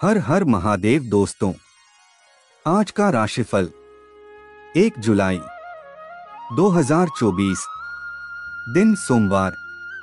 हर हर महादेव दोस्तों, आज का राशिफल 1 जुलाई 2024, दिन सोमवार।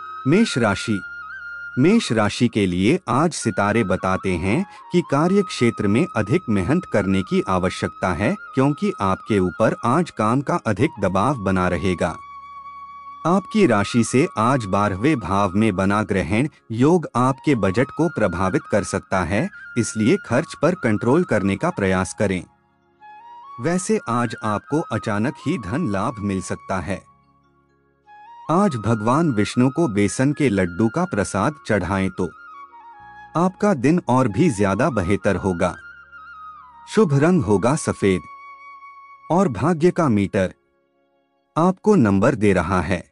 मेष राशि के लिए आज सितारे बताते हैं कि कार्य क्षेत्र में अधिक मेहनत करने की आवश्यकता है, क्योंकि आपके ऊपर आज काम का अधिक दबाव बना रहेगा। आपकी राशि से आज 12वें भाव में बना ग्रहण योग आपके बजट को प्रभावित कर सकता है, इसलिए खर्च पर कंट्रोल करने का प्रयास करें। वैसे आज आपको अचानक ही धन लाभ मिल सकता है। आज भगवान विष्णु को बेसन के लड्डू का प्रसाद चढ़ाएं तो आपका दिन और भी ज्यादा बेहतर होगा। शुभ रंग होगा सफेद और भाग्य का मीटर आपको नंबर दे रहा है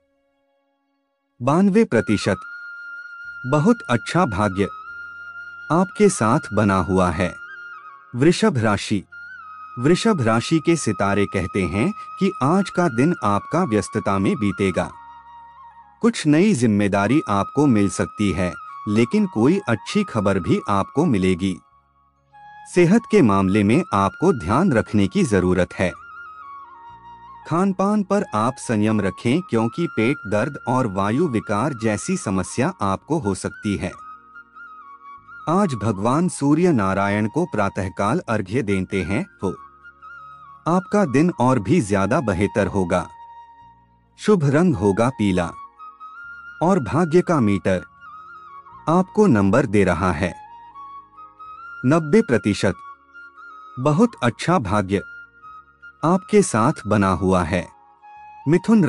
92%। बहुत अच्छा भाग्य आपके साथ बना हुआ है। वृषभ राशि के सितारे कहते हैं कि आज का दिन आपका व्यस्तता में बीतेगा। कुछ नई जिम्मेदारी आपको मिल सकती है, लेकिन कोई अच्छी खबर भी आपको मिलेगी। सेहत के मामले में आपको ध्यान रखने की जरूरत है। खान पान पर आप संयम रखें, क्योंकि पेट दर्द और वायु विकार जैसी समस्या आपको हो सकती है। आज भगवान सूर्य नारायण को प्रातःकाल अर्घ्य देते हैं तो आपका दिन और भी ज्यादा बेहतर होगा। शुभ रंग होगा पीला और भाग्य का मीटर आपको नंबर दे रहा है 90%। बहुत अच्छा भाग्य आपके साथ बना हुआ है। मिथुन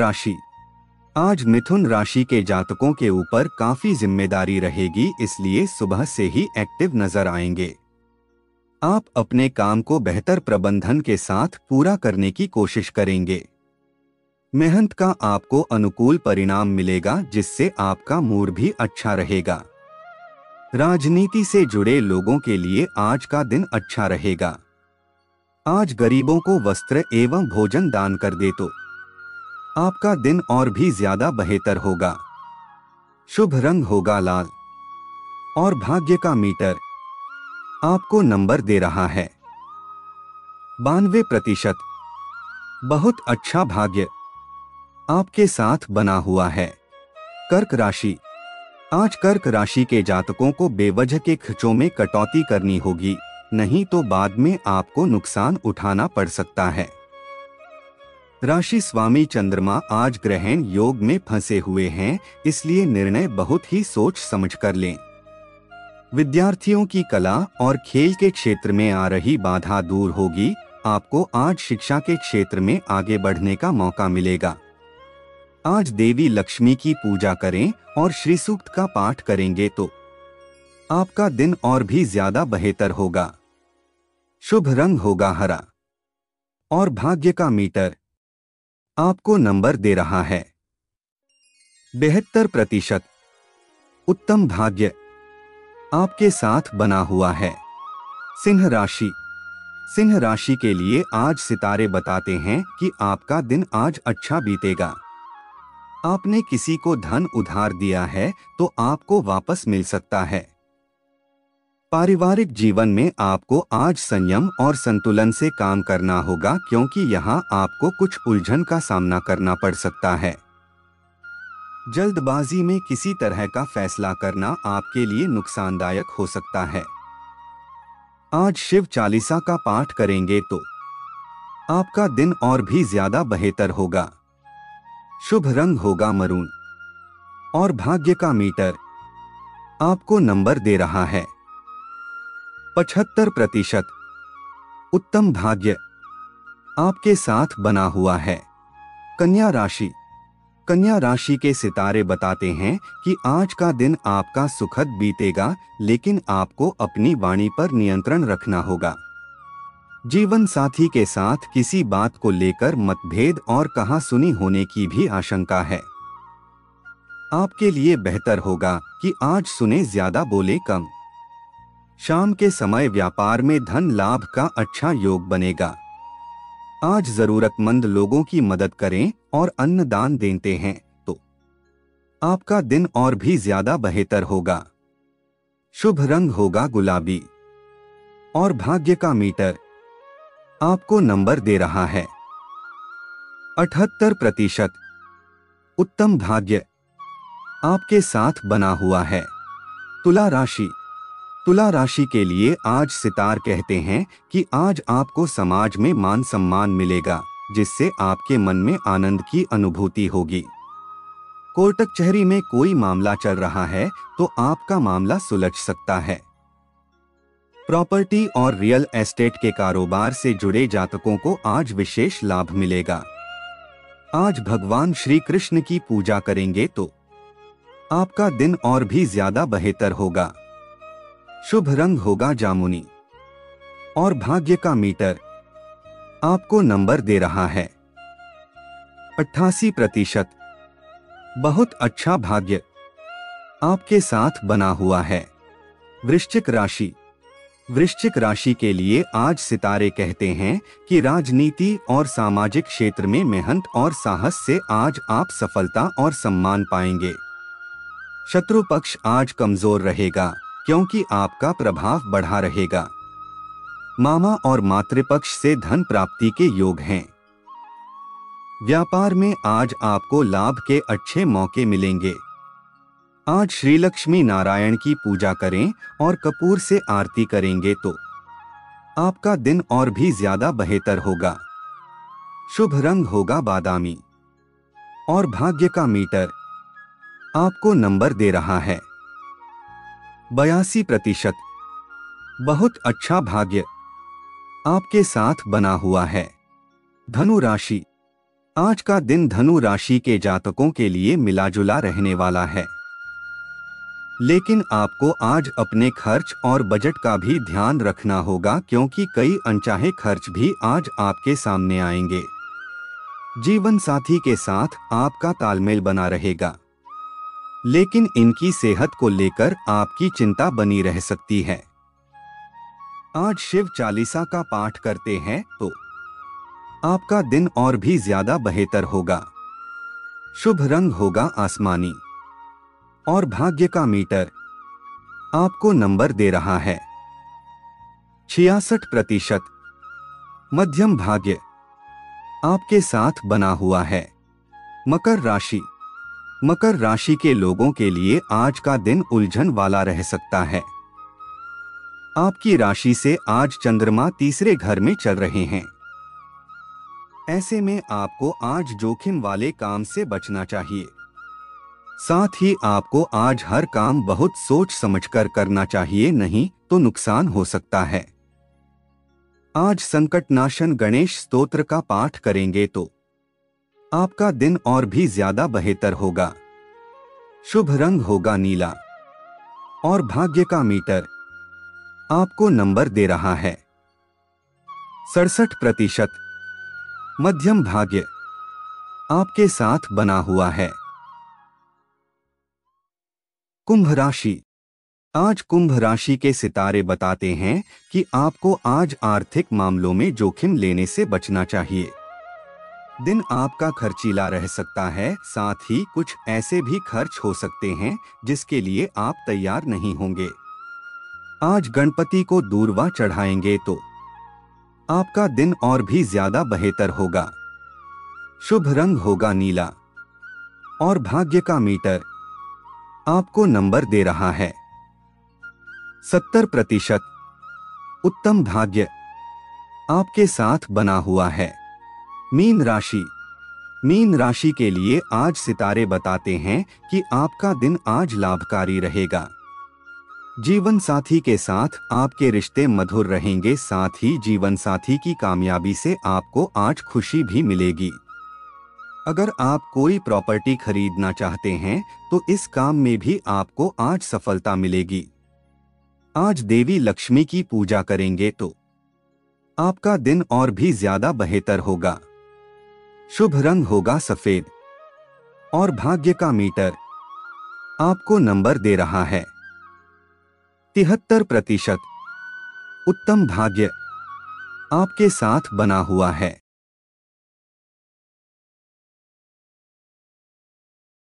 राशि के जातकों के ऊपर काफी जिम्मेदारी रहेगी, इसलिए सुबह से ही एक्टिव नजर आएंगे। आप अपने काम को बेहतर प्रबंधन के साथ पूरा करने की कोशिश करेंगे। मेहनत का आपको अनुकूल परिणाम मिलेगा, जिससे आपका मूड भी अच्छा रहेगा। राजनीति से जुड़े लोगों के लिए आज का दिन अच्छा रहेगा। आज गरीबों को वस्त्र एवं भोजन दान कर दे तो आपका दिन और भी ज्यादा बेहतर होगा। शुभ रंग होगा लाल और भाग्य का मीटर आपको नंबर दे रहा है 92%। बहुत अच्छा भाग्य आपके साथ बना हुआ है। आज कर्क राशि के जातकों को बेवजह के खर्चों में कटौती करनी होगी, नहीं तो बाद में आपको नुकसान उठाना पड़ सकता है। राशि स्वामी चंद्रमा आज ग्रहण योग में फंसे हुए हैं, इसलिए निर्णय बहुत ही सोच समझ कर लें। विद्यार्थियों की कला और खेल के क्षेत्र में आ रही बाधा दूर होगी। आपको आज शिक्षा के क्षेत्र में आगे बढ़ने का मौका मिलेगा। आज देवी लक्ष्मी की पूजा करें और श्री सूक्त का पाठ करेंगे तो आपका दिन और भी ज्यादा बेहतर होगा। शुभ रंग होगा हरा और भाग्य का मीटर आपको नंबर दे रहा है 72%। उत्तम भाग्य आपके साथ बना हुआ है। सिंह राशि के लिए आज सितारे बताते हैं कि आपका दिन आज अच्छा बीतेगा। आपने किसी को धन उधार दिया है तो आपको वापस मिल सकता है। पारिवारिक जीवन में आपको आज संयम और संतुलन से काम करना होगा, क्योंकि यहाँ आपको कुछ उलझन का सामना करना पड़ सकता है। जल्दबाजी में किसी तरह का फैसला करना आपके लिए नुकसानदायक हो सकता है। आज शिव चालीसा का पाठ करेंगे तो आपका दिन और भी ज्यादा बेहतर होगा। शुभ रंग होगा मरून और भाग्य का मीटर आपको नंबर दे रहा है 75%। उत्तम भाग्य आपके साथ बना हुआ है। कन्या राशि के सितारे बताते हैं कि आज का दिन आपका सुखद बीतेगा, लेकिन आपको अपनी वाणी पर नियंत्रण रखना होगा। जीवन साथी के साथ किसी बात को लेकर मतभेद और कहासुनी होने की भी आशंका है। आपके लिए बेहतर होगा कि आज सुने ज्यादा बोले कम। शाम के समय व्यापार में धन लाभ का अच्छा योग बनेगा। आज जरूरतमंद लोगों की मदद करें और अन्न दान देते हैं तो आपका दिन और भी ज्यादा बेहतर होगा। शुभ रंग होगा गुलाबी और भाग्य का मीटर आपको नंबर दे रहा है 78%। उत्तम भाग्य आपके साथ बना हुआ है। तुला राशि। तुला राशि के लिए आज सितार कहते हैं कि आज आपको समाज में मान सम्मान मिलेगा, जिससे आपके मन में आनंद की अनुभूति होगी। कोर्ट कचहरी में कोई मामला चल रहा है तो आपका मामला सुलझ सकता है। प्रॉपर्टी और रियल एस्टेट के कारोबार से जुड़े जातकों को आज विशेष लाभ मिलेगा। आज भगवान श्री कृष्ण की पूजा करेंगे तो आपका दिन और भी ज्यादा बेहतर होगा। शुभ रंग होगा जामुनी और भाग्य का मीटर आपको नंबर दे रहा है 88%। बहुत अच्छा भाग्य आपके साथ बना हुआ है। वृश्चिक राशि। वृश्चिक राशि के लिए आज सितारे कहते हैं कि राजनीति और सामाजिक क्षेत्र में मेहनत और साहस से आज आप सफलता और सम्मान पाएंगे। शत्रु पक्ष आज कमजोर रहेगा क्योंकि आपका प्रभाव बढ़ा रहेगा। मामा और मातृपक्ष से धन प्राप्ति के योग हैं। व्यापार में आज आपको लाभ के अच्छे मौके मिलेंगे। आज श्री लक्ष्मी नारायण की पूजा करें और कपूर से आरती करेंगे तो आपका दिन और भी ज्यादा बेहतर होगा। शुभ रंग होगा बादामी और भाग्य का मीटर आपको नंबर दे रहा है 82%। बहुत अच्छा भाग्य आपके साथ बना हुआ है। धनु राशि। आज का दिन धनु राशि के जातकों के लिए मिलाजुला रहने वाला है, लेकिन आपको आज अपने खर्च और बजट का भी ध्यान रखना होगा क्योंकि कई अनचाहे खर्च भी आज आपके सामने आएंगे। जीवन साथी के साथ आपका तालमेल बना रहेगा, लेकिन इनकी सेहत को लेकर आपकी चिंता बनी रह सकती है। आज शिव चालीसा का पाठ करते हैं तो आपका दिन और भी ज्यादा बेहतर होगा। शुभ रंग होगा आसमानी और भाग्य का मीटर आपको नंबर दे रहा है 66%। मध्यम भाग्य आपके साथ बना हुआ है। मकर राशि। मकर राशि के लोगों के लिए आज का दिन उलझन वाला रह सकता है। आपकी राशि से आज चंद्रमा तीसरे घर में चल रहे हैं। ऐसे में आपको आज जोखिम वाले काम से बचना चाहिए। साथ ही आपको आज हर काम बहुत सोच समझकर करना चाहिए, नहीं तो नुकसान हो सकता है। आज संकटनाशन गणेश स्तोत्र का पाठ करेंगे तो आपका दिन और भी ज्यादा बेहतर होगा। शुभ रंग होगा नीला और भाग्य का मीटर आपको नंबर दे रहा है 67%। मध्यम भाग्य आपके साथ बना हुआ है। कुंभ राशि। आज कुंभ राशि के सितारे बताते हैं कि आपको आज आर्थिक मामलों में जोखिम लेने से बचना चाहिए। दिन आपका खर्चीला रह सकता है, साथ ही कुछ ऐसे भी खर्च हो सकते हैं जिसके लिए आप तैयार नहीं होंगे। आज गणपति को दूर्वा चढ़ाएंगे तो आपका दिन और भी ज्यादा बेहतर होगा। शुभ रंग होगा नीला और भाग्य का मीटर आपको नंबर दे रहा है 70%। उत्तम भाग्य आपके साथ बना हुआ है। मीन राशि। मीन राशि के लिए आज सितारे बताते हैं कि आपका दिन आज लाभकारी रहेगा। जीवन साथी के साथ आपके रिश्ते मधुर रहेंगे, साथ ही जीवन साथी की कामयाबी से आपको आज खुशी भी मिलेगी। अगर आप कोई प्रॉपर्टी खरीदना चाहते हैं तो इस काम में भी आपको आज सफलता मिलेगी। आज देवी लक्ष्मी की पूजा करेंगे तो आपका दिन और भी ज्यादा बेहतर होगा। शुभ रंग होगा सफेद और भाग्य का मीटर आपको नंबर दे रहा है 73%। उत्तम भाग्य आपके साथ बना हुआ है।